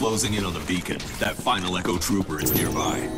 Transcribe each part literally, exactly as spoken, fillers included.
closing in on the beacon. That final Echo Trooper is nearby.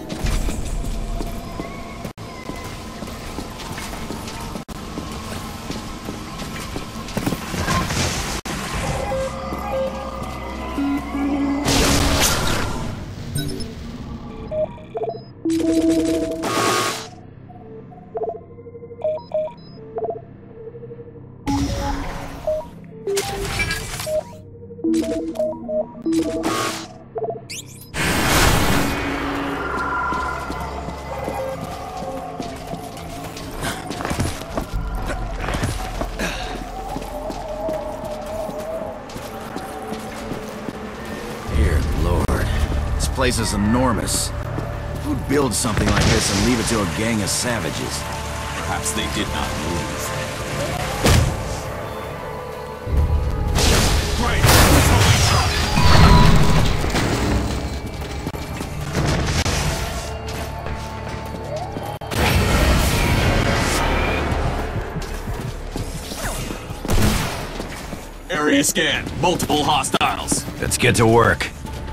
This place is enormous. Who'd build something like this and leave it to a gang of savages? Perhaps they did not move. Right, area scan. Multiple hostiles. Let's get to work.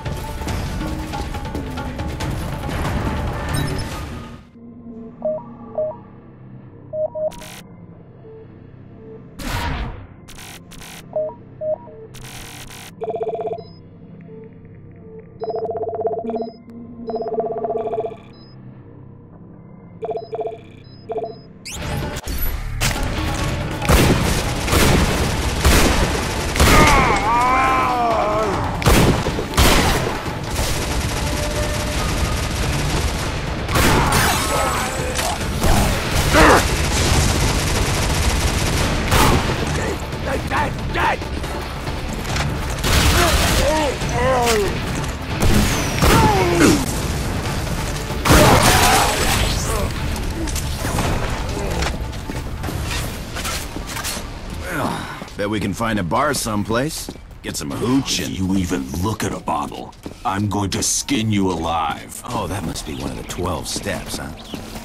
Bet we can find a bar someplace. Get some hooch and... You even look at a bottle. I'm going to skin you alive. Oh, that must be one of the twelve steps, huh?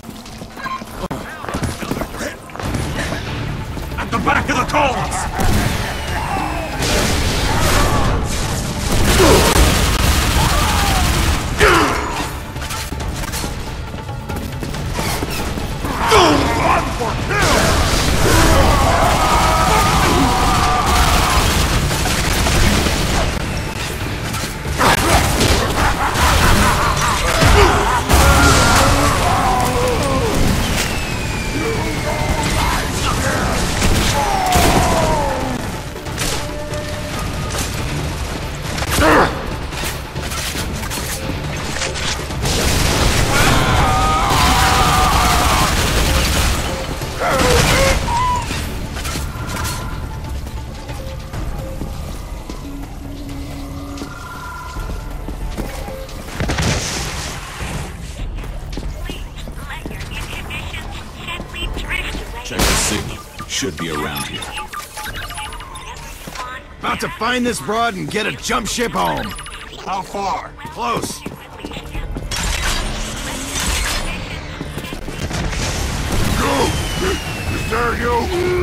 At the back of the coals! Check the signal. Should be around here. About to find this broad and get a jump ship home. How far? Close. Go! Is there you?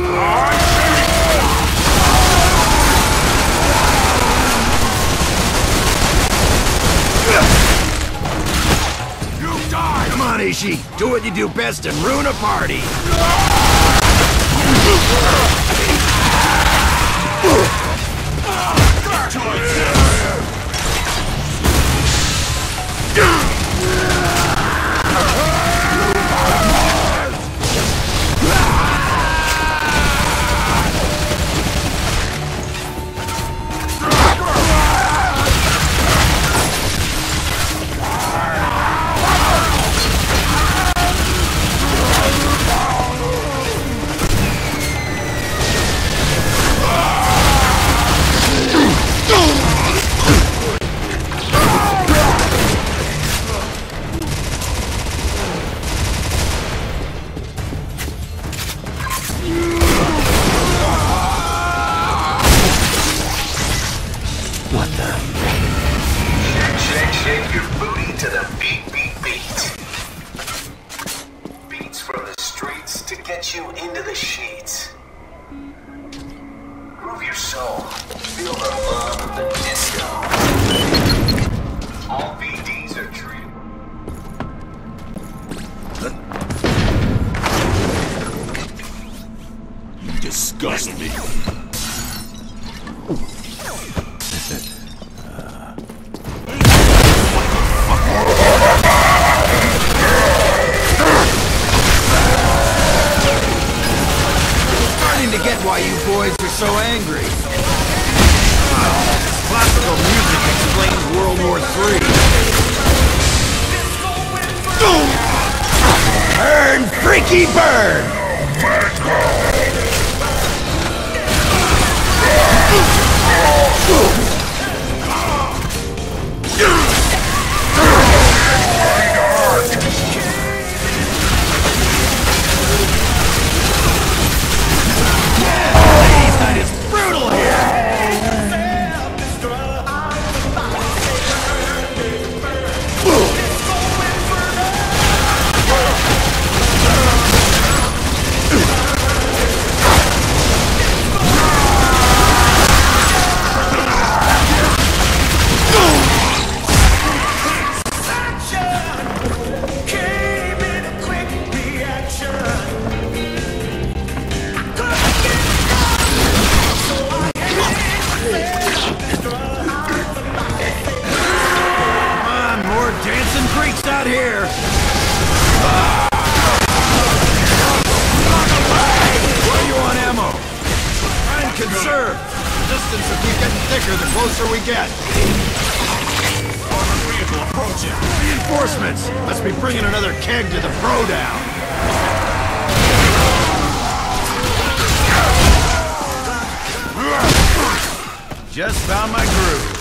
You die! Come on, Ishi. Do what you do best and ruin a party. Shake your booty to the beat, beat, beat. Beats from the streets to get you into the sheets. Groove your soul. Feel the love of the disco. disgust me. Starting to get why you boys are so angry. Classical music explains World War Three. Burn, freaky burn! Ladies' night is brutal here! Dancing freaks out here! Ah. Run away! Where you on ammo? Try and conserve! The distance will keep getting thicker the closer we get. Armored vehicle approaching. Reinforcements! Must be bringing another keg to the throwdown. Just found my groove.